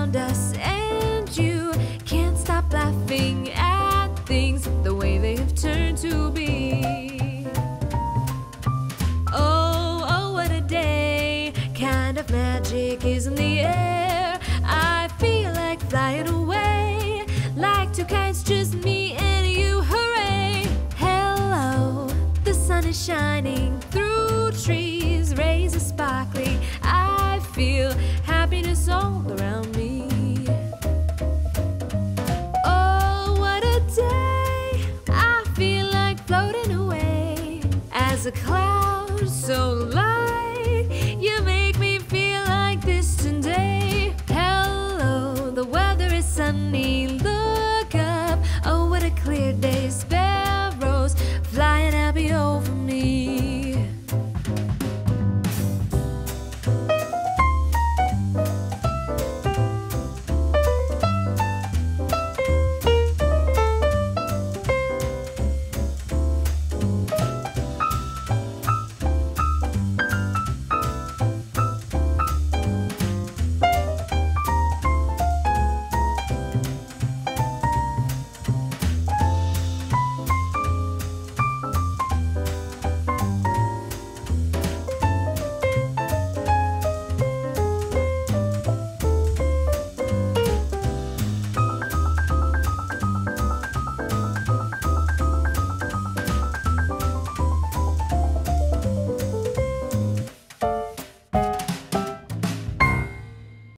around us, and you can't stop laughing at things the way they have turned to be. Oh, oh, what a day! Kind of magic is in the air. I feel like flying away, like two kites, just me and you. Hooray! Hello, the sun is shining through trees, rays are sparkling. I feel happiness all around me. Oh, what a day! I feel like floating away as a cloud so light